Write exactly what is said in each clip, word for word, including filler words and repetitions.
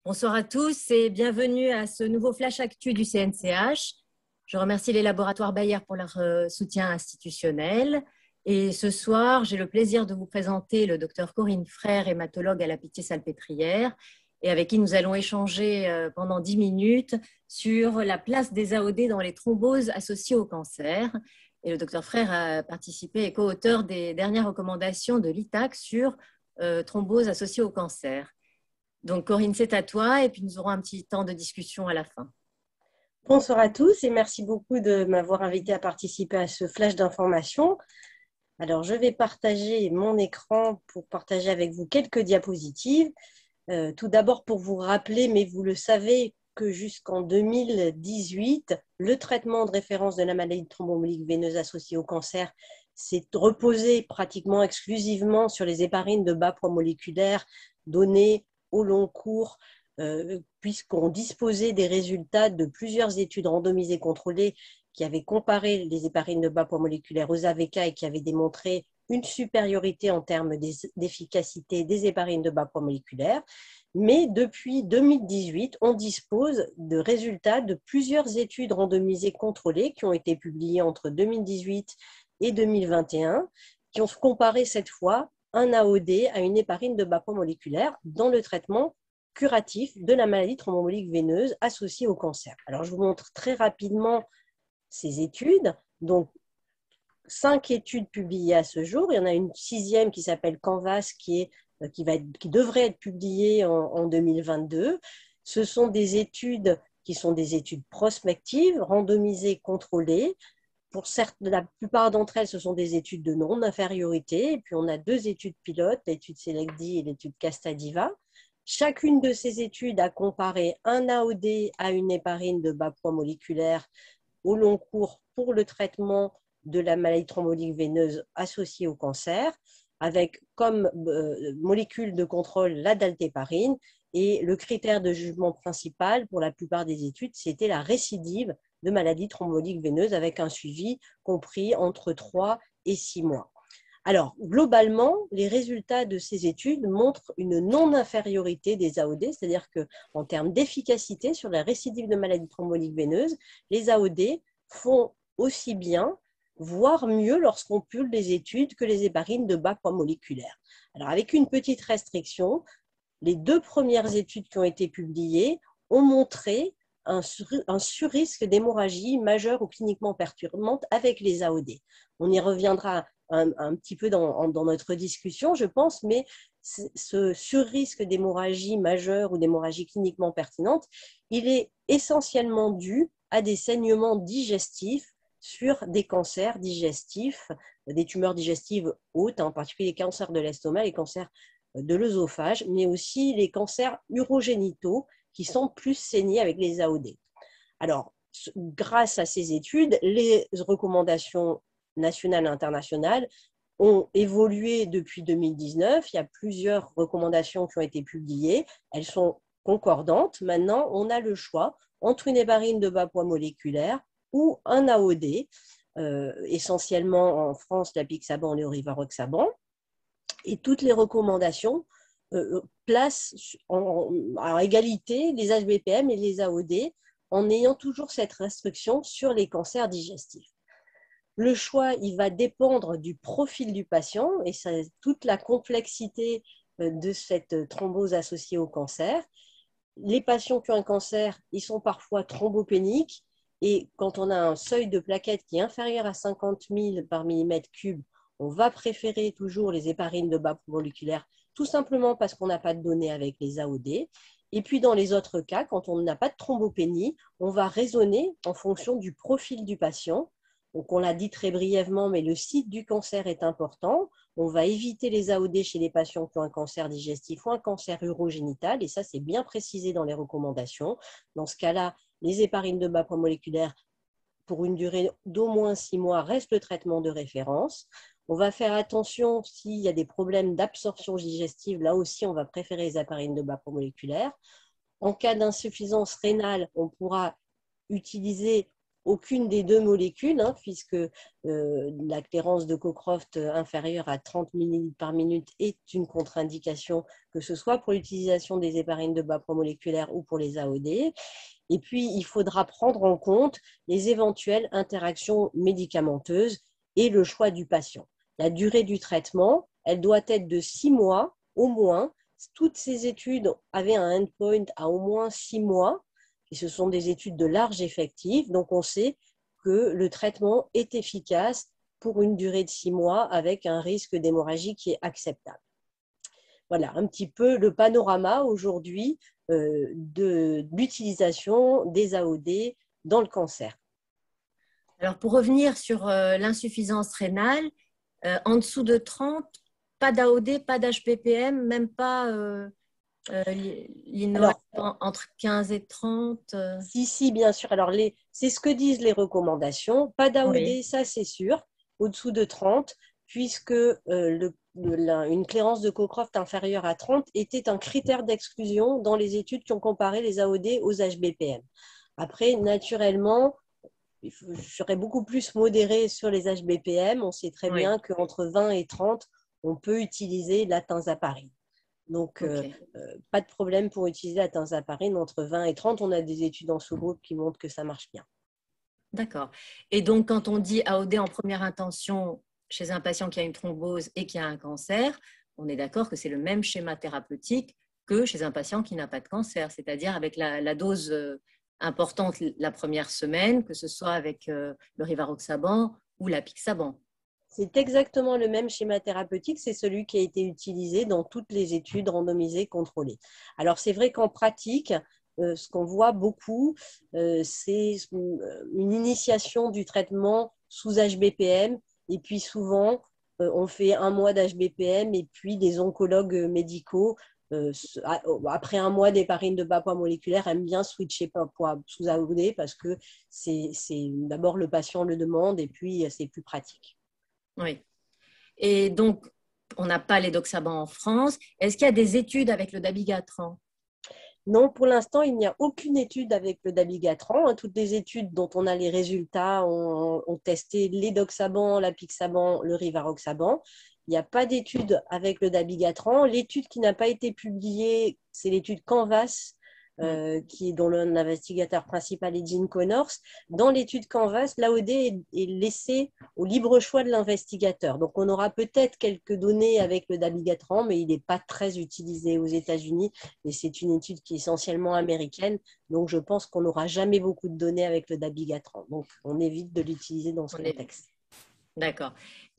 Bonsoir à tous et bienvenue à ce nouveau Flash Actu du C N C H. Je remercie les laboratoires Bayer pour leur euh, soutien institutionnel. Et ce soir, j'ai le plaisir de vous présenter le docteur Corinne Frère, hématologue à la Pitié-Salpêtrière, et avec qui nous allons échanger euh, pendant dix minutes sur la place des A O D dans les thromboses associées au cancer. Et le docteur Frère a participé et co-auteur des dernières recommandations de l'I T A C sur euh, thrombose associée au cancer. Donc, Corinne, c'est à toi et puis nous aurons un petit temps de discussion à la fin. Bonsoir à tous et merci beaucoup de m'avoir invité à participer à ce flash d'information. Alors, je vais partager mon écran pour partager avec vous quelques diapositives. Euh, tout d'abord, pour vous rappeler, mais vous le savez, que jusqu'en deux mille dix-huit, le traitement de référence de la maladie de thromboembolique veineuse associée au cancer s'est reposé pratiquement exclusivement sur les héparines de bas poids moléculaire données au long cours, euh, puisqu'on disposait des résultats de plusieurs études randomisées contrôlées qui avaient comparé les héparines de bas poids moléculaire aux A V K et qui avaient démontré une supériorité en termes d'efficacité des héparines de bas poids moléculaire. Mais depuis deux mille dix-huit, on dispose de résultats de plusieurs études randomisées contrôlées qui ont été publiées entre deux mille dix-huit et deux mille vingt et un, qui ont comparé cette fois un A O D à une héparine de bas poids moléculaire dans le traitement curatif de la maladie thromboembolique veineuse associée au cancer. Alors, je vous montre très rapidement ces études. Donc, cinq études publiées à ce jour. Il y en a une sixième qui s'appelle Canvas, qui, est, qui, va être, qui devrait être publiée en, en deux mille vingt-deux. Ce sont des études qui sont des études prospectives, randomisées, contrôlées. Pour certes, la plupart d'entre elles, ce sont des études de non-infériorité. Et puis, on a deux études pilotes, l'étude SELECDI et l'étude CASTADIVA. Chacune de ces études a comparé un A O D à une héparine de bas poids moléculaire au long cours pour le traitement de la maladie thromboembolique veineuse associée au cancer, avec comme euh, molécule de contrôle la daltéparine. Et le critère de jugement principal pour la plupart des études, c'était la récidive de maladie thromboembolique veineuse avec un suivi compris entre trois et six mois. Alors, globalement, les résultats de ces études montrent une non-infériorité des A O D, c'est-à-dire qu'en termes d'efficacité sur la récidive de maladie thromboembolique veineuse, les A O D font aussi bien, voire mieux lorsqu'on pulle les études que les héparines de bas poids moléculaire. Alors, avec une petite restriction, les deux premières études qui ont été publiées ont montré un, sur, un surrisque d'hémorragie majeure ou cliniquement perturbante avec les A O D. On y reviendra un, un petit peu dans, dans notre discussion, je pense, mais ce surrisque d'hémorragie majeure ou d'hémorragie cliniquement pertinente, il est essentiellement dû à des saignements digestifs sur des cancers digestifs, des tumeurs digestives hautes, en particulier les cancers de l'estomac, les cancers de l'œsophage, mais aussi les cancers urogénitaux qui sont plus saignés avec les A O D. Alors, grâce à ces études, les recommandations nationales et internationales ont évolué depuis deux mille dix-neuf. Il y a plusieurs recommandations qui ont été publiées. Elles sont concordantes. Maintenant, on a le choix entre une héparine de bas poids moléculaire ou un A O D, euh, essentiellement en France, la l'apixaban et le rivaroxaban. Et toutes les recommandations euh, placent en, en égalité les H B P M et les A O D en ayant toujours cette restriction sur les cancers digestifs. Le choix, il va dépendre du profil du patient et ça, toute la complexité de cette thrombose associée au cancer. Les patients qui ont un cancer, ils sont parfois thrombopéniques et quand on a un seuil de plaquettes qui est inférieur à cinquante mille par millimètre cube, on va préférer toujours les héparines de bas poids moléculaire, tout simplement parce qu'on n'a pas de données avec les A O D. Et puis dans les autres cas, quand on n'a pas de thrombopénie, on va raisonner en fonction du profil du patient. Donc on l'a dit très brièvement, mais le site du cancer est important. On va éviter les A O D chez les patients qui ont un cancer digestif ou un cancer urogénital, et ça c'est bien précisé dans les recommandations. Dans ce cas-là, les héparines de bas poids moléculaire pour une durée d'au moins six mois reste le traitement de référence. On va faire attention s'il y a des problèmes d'absorption digestive. Là aussi, on va préférer les héparines de bas poids moléculaire. En cas d'insuffisance rénale, on pourra utiliser aucune des deux molécules, hein, puisque euh, la clairance de Cockcroft inférieure à trente millilitres par minute est une contre-indication, que ce soit pour l'utilisation des héparines de bas poids moléculaire ou pour les A O D. Et puis, il faudra prendre en compte les éventuelles interactions médicamenteuses et le choix du patient. La durée du traitement, elle doit être de six mois au moins. Toutes ces études avaient un endpoint à au moins six mois, et ce sont des études de large effectif, donc on sait que le traitement est efficace pour une durée de six mois avec un risque d'hémorragie qui est acceptable. Voilà un petit peu le panorama aujourd'hui euh, de l'utilisation des A O D dans le cancer. Alors, pour revenir sur euh, l'insuffisance rénale, euh, en dessous de trente, pas d'A O D, pas d'H B P M, même pas euh, euh, l'I N O A entre quinze et trente. Euh... Si, si, bien sûr. Alors, c'est ce que disent les recommandations. Pas d'A O D, oui. Ça c'est sûr, au-dessous de trente, puisque euh, le, le, la, une clairance de Cockcroft inférieure à trente était un critère d'exclusion dans les études qui ont comparé les A O D aux H B P M. Après, naturellement, je serais beaucoup plus modérée sur les H B P M. On sait très oui. bien qu'entre vingt et trente, on peut utiliser la tinzaparine. Donc, okay. euh, euh, pas de problème pour utiliser la tinzaparine entre vingt et trente. On a des études en sous-groupe qui montrent que ça marche bien. D'accord. Et donc, quand on dit A O D en première intention chez un patient qui a une thrombose et qui a un cancer, on est d'accord que c'est le même schéma thérapeutique que chez un patient qui n'a pas de cancer, c'est-à-dire avec la, la dose euh, importante la première semaine, que ce soit avec euh, le rivaroxaban ou l'apixaban. C'est exactement le même schéma thérapeutique, c'est celui qui a été utilisé dans toutes les études randomisées contrôlées. Alors, c'est vrai qu'en pratique, euh, ce qu'on voit beaucoup, euh, c'est une initiation du traitement sous H B P M, et puis souvent, euh, on fait un mois d'H B P M, et puis des oncologues médicaux, euh, après un mois d'héparine de bas poids moléculaire, aiment bien switcher sous A O D parce que c'est d'abord le patient le demande, et puis c'est plus pratique. Oui. Et donc, on n'a pas les Doxaban en France. Est-ce qu'il y a des études avec le dabigatran? Non, pour l'instant, il n'y a aucune étude avec le dabigatran. Toutes les études dont on a les résultats ont, ont testé les Doxaban, l'apixaban, le rivaroxaban. Il n'y a pas d'étude avec le dabigatran. L'étude qui n'a pas été publiée, c'est l'étude Canvas, Euh, qui est dont l'investigateur principal est Jean Connors. Dans l'étude Canvas, l'A O D est, est laissé au libre choix de l'investigateur. Donc, on aura peut-être quelques données avec le dabigatran, mais il n'est pas très utilisé aux États-Unis. Et c'est une étude qui est essentiellement américaine. Donc, je pense qu'on n'aura jamais beaucoup de données avec le dabigatran. Donc, on évite de l'utiliser dans ce on contexte. D'accord.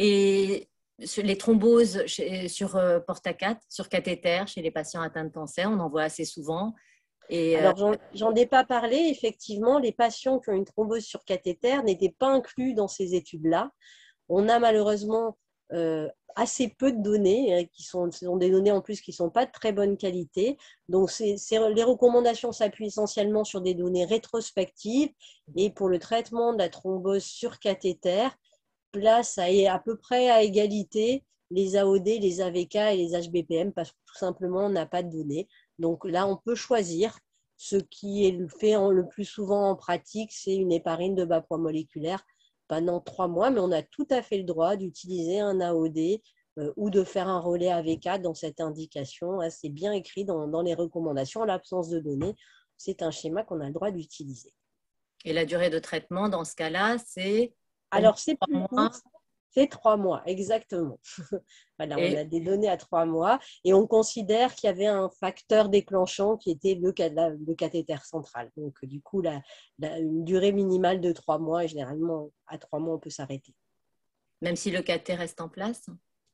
Et sur les thromboses chez, sur euh, portacat, sur cathéter, chez les patients atteints de cancer, on en voit assez souvent. Et Alors, euh... j'en ai pas parlé. Effectivement, les patients qui ont une thrombose sur cathéter n'étaient pas inclus dans ces études-là. On a malheureusement euh, assez peu de données, hein, qui sont, sont des données en plus qui ne sont pas de très bonne qualité. Donc, c'est, c'est, les recommandations s'appuient essentiellement sur des données rétrospectives. Et pour le traitement de la thrombose sur cathéter, place à, à peu près à égalité les A O D, les A V K et les H B P M parce que tout simplement, on n'a pas de données. Donc là, on peut choisir. Ce qui est fait en, le plus souvent en pratique, c'est une héparine de bas poids moléculaire pendant trois mois, mais on a tout à fait le droit d'utiliser un A O D euh, ou de faire un relais A V K dans cette indication. Hein, c'est bien écrit dans, dans les recommandations. En l'absence de données, c'est un schéma qu'on a le droit d'utiliser. Et la durée de traitement, dans ce cas-là, c'est… Alors, c'est plus court. C'est trois mois, exactement. Voilà, et... on a des données à trois mois et on considère qu'il y avait un facteur déclenchant qui était le, le cathéter central. Donc, du coup, la, la, une durée minimale de trois mois et généralement, à trois mois, on peut s'arrêter. Même si le cathé reste en place?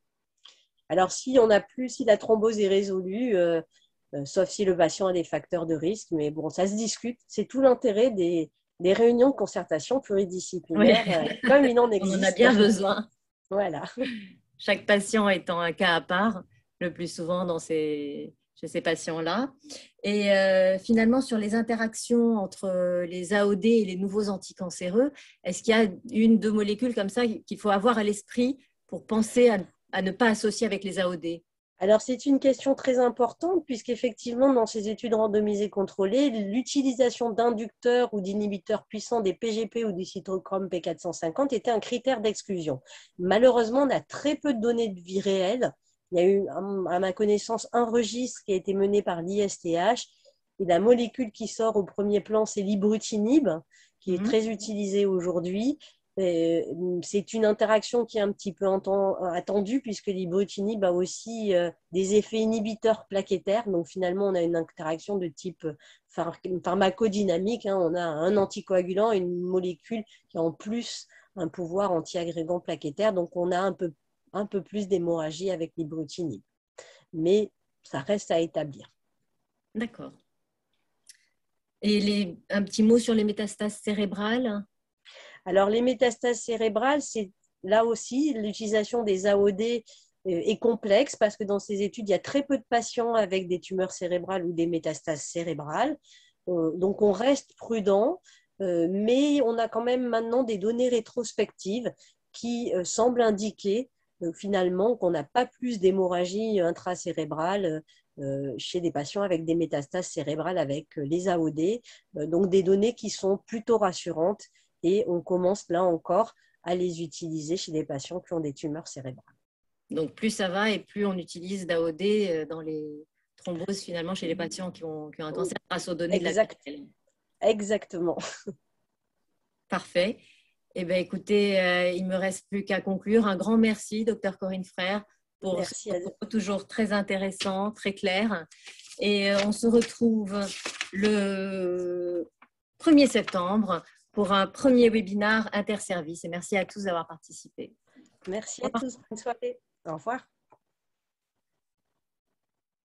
Alors, si on a plus, si la thrombose est résolue, euh, euh, sauf si le patient a des facteurs de risque, mais bon, ça se discute. C'est tout l'intérêt des des réunions de concertation pluridisciplinaires, oui. euh, comme il en existe. On en a bien besoin. Voilà. Chaque patient étant un cas à part, le plus souvent dans ces, chez ces patients-là. Et euh, finalement, sur les interactions entre les A O D et les nouveaux anticancéreux, est-ce qu'il y a une, deux molécules comme ça qu'il faut avoir à l'esprit pour penser à, à ne pas associer avec les A O D? Alors, c'est une question très importante puisqu'effectivement, dans ces études randomisées contrôlées, l'utilisation d'inducteurs ou d'inhibiteurs puissants des P G P ou du cytochrome P quatre cent cinquante était un critère d'exclusion. Malheureusement, on a très peu de données de vie réelle. Il y a eu, à ma connaissance, un registre qui a été mené par l'I S T H. Et la molécule qui sort au premier plan, c'est l'ibrutinib, qui est Mhm. très utilisée aujourd'hui. C'est une interaction qui est un petit peu attendue puisque l'ibrutinib a aussi des effets inhibiteurs plaquettaires. Donc finalement, on a une interaction de type pharmacodynamique. On a un anticoagulant et une molécule qui a en plus un pouvoir anti-agrégant plaquettaire. Donc on a un peu, un peu plus d'hémorragie avec l'ibrutinib. Mais ça reste à établir. D'accord. Et les, un petit mot sur les métastases cérébrales? Alors, les métastases cérébrales, c'est là aussi, l'utilisation des A O D est complexe parce que dans ces études, il y a très peu de patients avec des tumeurs cérébrales ou des métastases cérébrales. Donc, on reste prudent, mais on a quand même maintenant des données rétrospectives qui semblent indiquer finalement qu'on n'a pas plus d'hémorragie intracérébrale chez des patients avec des métastases cérébrales avec les A O D. Donc, des données qui sont plutôt rassurantes. Et on commence là encore à les utiliser chez des patients qui ont des tumeurs cérébrales. Donc, plus ça va et plus on utilise d'A O D dans les thromboses finalement chez les patients qui ont, qui ont un cancer grâce aux données exact. de la Exactement. Parfait. Eh bien, écoutez, euh, il ne me reste plus qu'à conclure. Un grand merci, docteur Corinne Frère, pour merci ce propos toujours très intéressant, très clair. Et euh, on se retrouve le premier septembre pour un premier webinaire interservice. Et merci à tous d'avoir participé. Merci à tous. Bonne soirée. Au revoir.